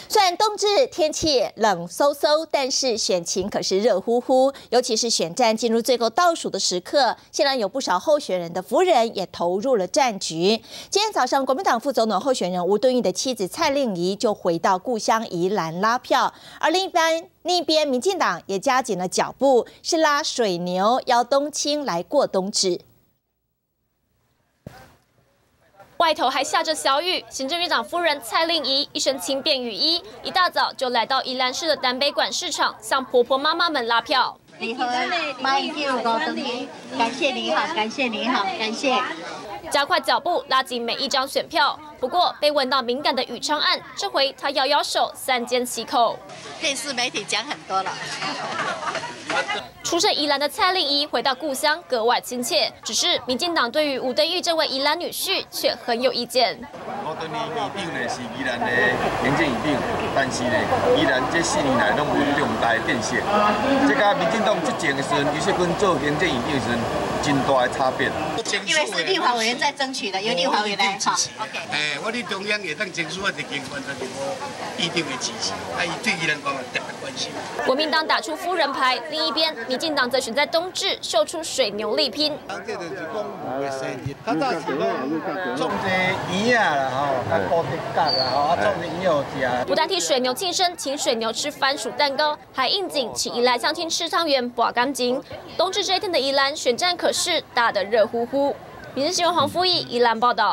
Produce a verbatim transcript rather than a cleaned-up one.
虽然冬至天气冷飕飕，但是选情可是热乎乎。尤其是选战进入最后倒数的时刻，现在有不少候选人的夫人也投入了战局。今天早上，国民党副总统候选人吴敦义的妻子蔡令仪就回到故乡宜兰拉票，而另一边，另一边民进党也加紧了脚步，是拉水牛邀冬青来过冬至。 外头还下着小雨，行政院长夫人蔡令仪一身轻便雨衣，一大早就来到宜兰市的南北馆市场，向婆婆妈妈们拉票。 你好，马英九高登基，感谢你好，感谢你好，感谢。 加快脚步，拉紧每一张选票。不过被问到敏感的宇昌案，这回他摇摇手，三缄其口。 电视媒体讲很多了。 出身宜兰的蔡令仪回到故乡格外亲切，只是民进党对于吴敦义这位宜兰女婿却很有意见。 吴敦义议长呢是宜兰的行政院长，但是呢，宜兰这四年来拢有重大的变迁。这甲民进党执政的时阵，尤其阮做行政院长的时阵，真大的差别。 因为是立法委员在争取的，由立法委员来哈。OK。 哎，我哋中央也当争取我的经关，就是我议长的支持，啊，伊对宜兰讲特别关心。 国民党打出夫人牌，另一边民进党则选在冬至秀出水牛力拼。 这就是公务的生意，较早是讲种这圆啊啦吼，啊高低角啦吼，啊种这圆好食。 不但替水牛庆生，请水牛吃番薯蛋糕，还应景去宜兰相亲吃汤圆，拔干净。冬至这一天的宜兰选战可是打得热乎乎。民视新闻黄富义宜兰报道。